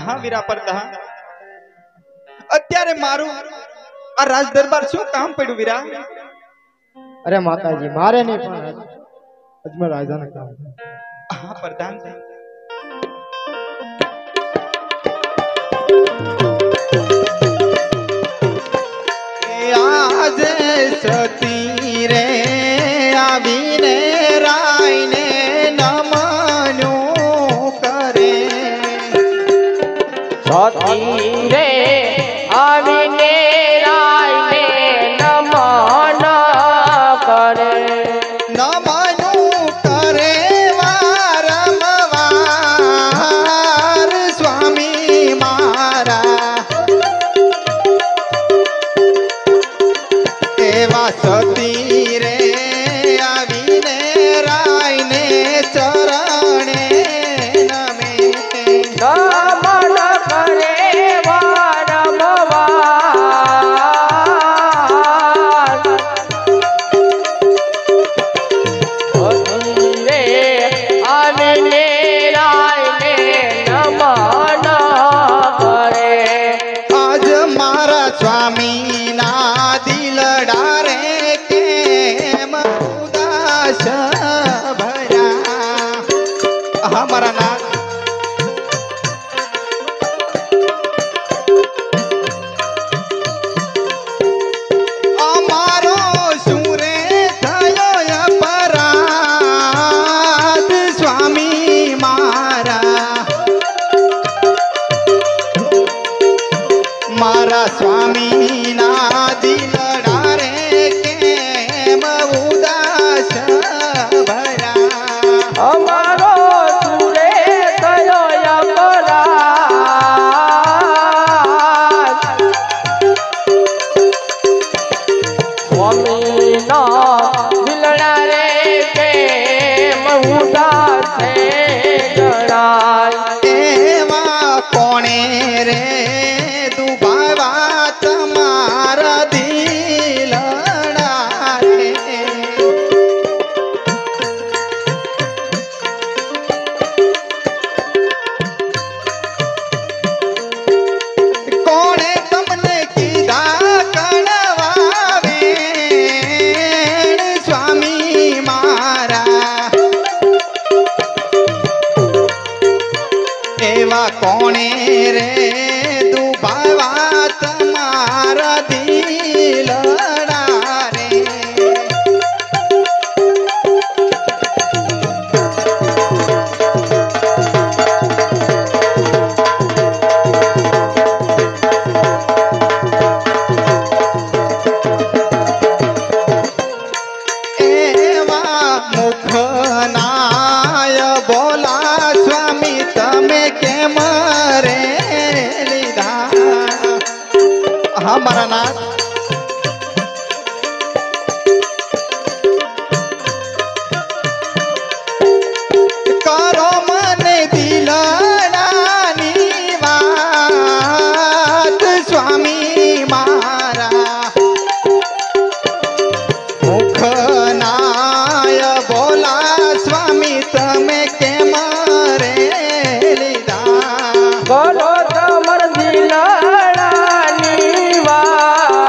હા વીરા પરદા અત્યારે મારું આ રાજ દરબાર શું કામ પડ્યું વીરા? અરે માતાજી મારે નહીં પણ અજમેર રાજાને કામ. હા પ્રધાન આજે સતી રે આવીને રાયને નમન્યું કરે. સતી રે આવીને રાયને નમન કરે. નમનું કરે વારંવાર સ્વામી મારા એવા સતી રે આવીને રાયને ચરણે નમે. નમન કરે વારંવાર સતી રે આવીને રાયને નમન કરે. આજ મારા સ્વામીના દિલડા રે કેમ ઉદાસ ભર્યા. હા મારા નાથ અમારો શું રે થયો અપરાધ સ્વામી મારા. મારા સ્વામીના દિલડા રે કેમ ઉદાસ ભર્યા. અમારો સુરે થયો અપરાધ સ્વામીના દિલડા રે પ્રેમ ઉદાસ છે જણાય. એવા કોણે રે દુભાવા તમારા દિલડા રે. કોણે તમને કીધા કણવાવે સ્વામી મારા. એવા કોણે રે દુભાવા તમારા દિલડા રે. એવા મુખનાય બોલા સ્વામી તમે કેમ રે લીધા. હા મારા નાથ કરો મને દિલડાની વાત સ્વામી મારા. મુખનાય બોલા સ્વામી તમે કેમ રે લીધા. કરો તમર દિલડાની વાત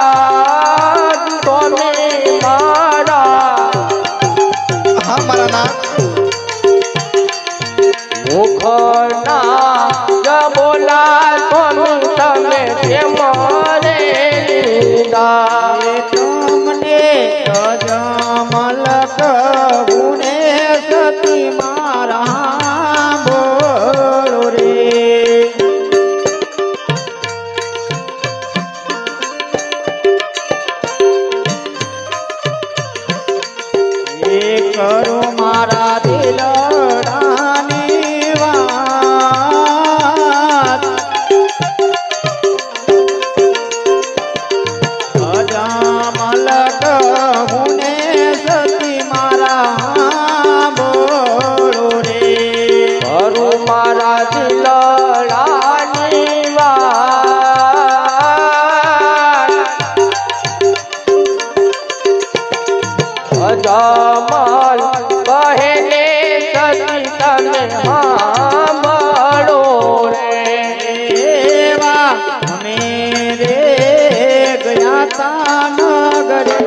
અમે રે ગયા તા નગરે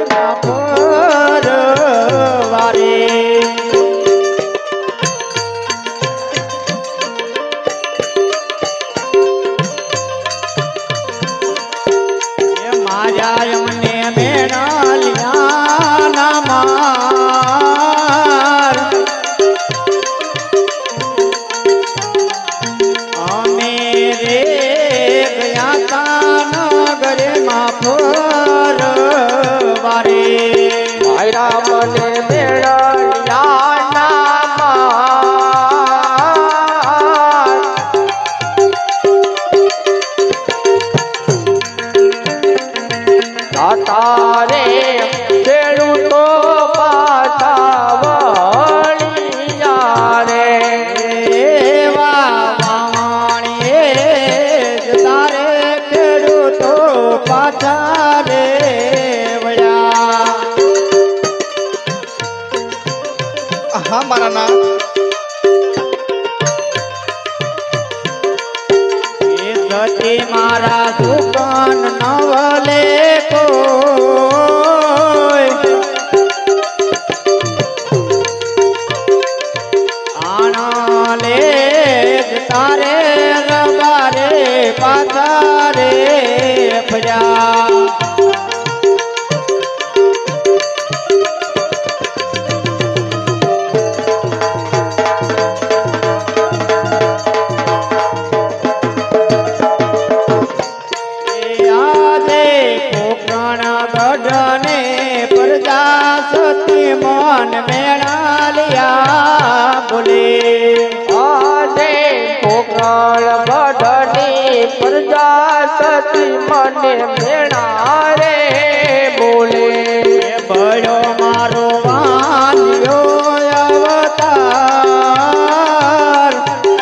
વારે મારા અમને મેળા લ્યા ના માર અમે રે ગયા તા નગરે માં ફરવારે મારા મને મેળવ્યા નામાં તારે ખેડૂતો પાછા વળિયા રે એવા વાણીએ તારે ખેડૂતો પાછા રે વળ્યા હા મારા નાથ સતી મારા સુકન નવલે કોઈ આણલે તારે રબારે પાછા રે ફર્યા ગઢને પ્રજાસતી મન મેળાલિયા બોલે આજે કોકણ ગઢની પ્રજાસતી મને મેણા રે બોલે બળો મારો વાલ્યો અવતાર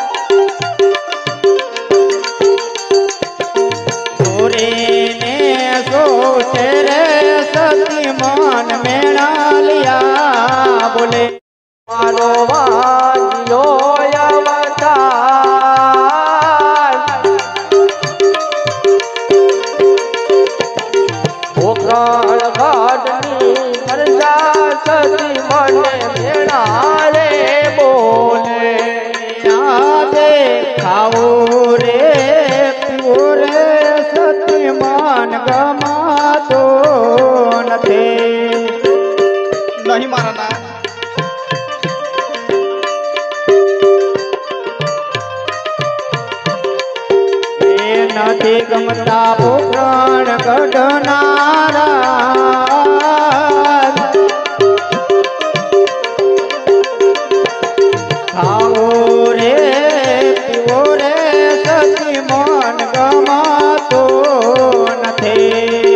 ને સોચે રે સતી મન મેળાલિયા બોલે મારો વાલ્યો અવતાર કોકણ ગઢની પ્રજાસતી મને મેણા રે બોલે યાદે ખાવો રે પીવો રે સતી મન ગમાતો નથી નહીં મારા નાથ એ નથી ગમતા પોકરણ ગઢનારા ખાવો રે પીવો રે સતી મન ગમાતો નથી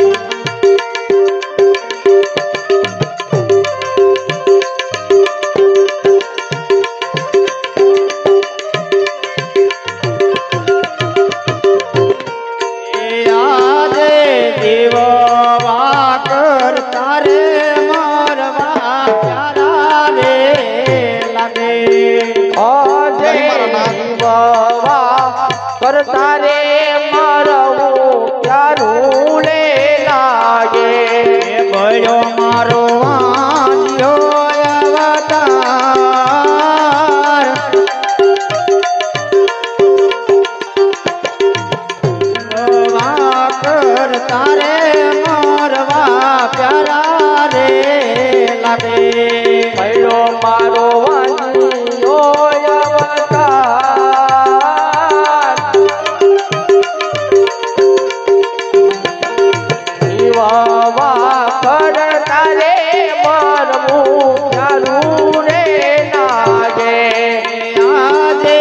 યાદે દેવવા કરતા રે મારવા પ્યારા રે લાગે આજે બાવા કરતા રે મરવું પ્યારું લે લાગે બળ્યો મારો વાલ્યો અવતાર કરતા રે મારવા પ્યારા રે લાગે ભૈલો મારો વાંજીયો અવતાર જીવવા કરતા રે મરવું પ્યારું રે લાગે આજે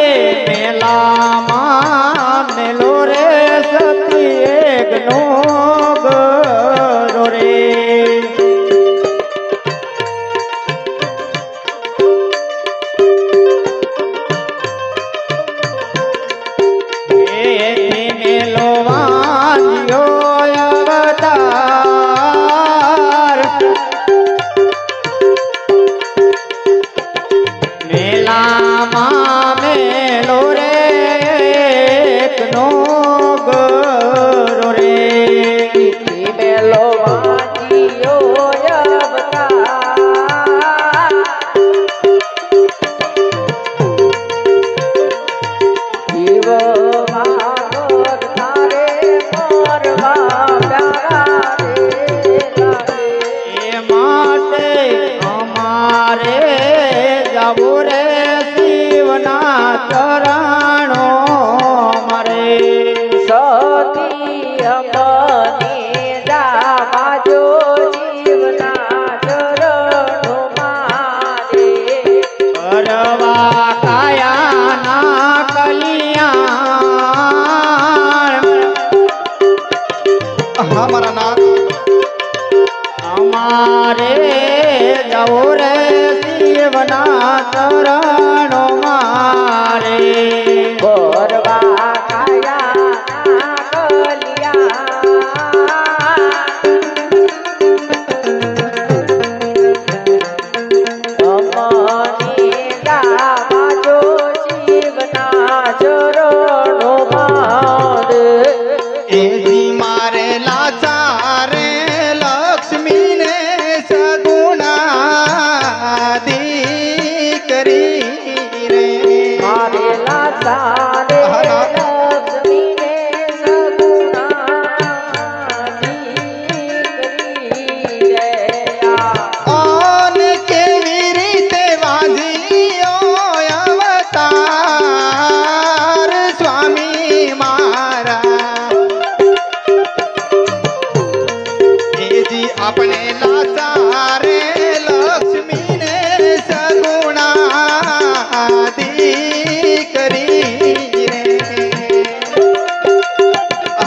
મેલામાં મેલો રે સતી એકનો ગરો રે મેલો વાંજ્યો અવતાર મેલામાં મેલો રે એકનો ગરો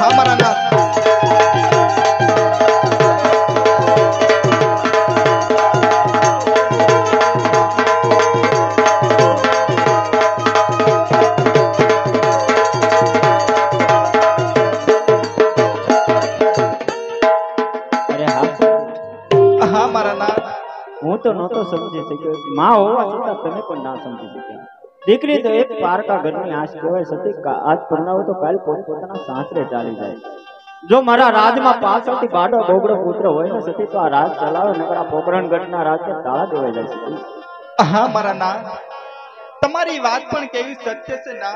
હા મારા નાથ અરે હા હા મારા નાથ હું તો નહોતો સમજી શક્યો માં હોવા છતાં તમે પણ ના સમજી શક્યા દીકરી તો એક પારકા ઘરની આશ કહેવાય સતી આજ પરણાવો તો કાલ પોતાના સાસરે ચાલી જાય જો મારા રાજમાં પાછળથી બાડો બોગડો પુત્ર હોય ને સતી તો આ રાજ ચલાવે નકરા પોકરણ ગઢના રાજને તાળા દેવાઈ જાય છે હા મારા નાથ તમારી વાત પણ કેવી સત્ય છે ના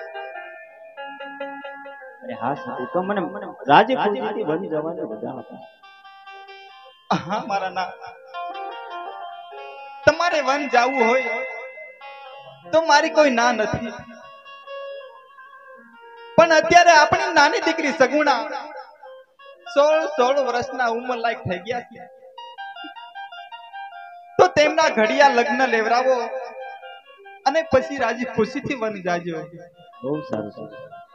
અરે હા સતી તો મને રાજી ખુશીથી બની જવાની રજા હતા હા મારા નાથ તમારે વન જાવું હોય તો મારી કોઈ ના નથી પણ અત્યારે આપણી નાની દીકરી સગુણા 16 વર્ષના ઉંમર લાયક થઈ ગયા છે તો તેમના ઘડિયા લગ્ન લેવરાવો અને પછી રાજી ખુશીથી વન જાજો બહુ સારું સારું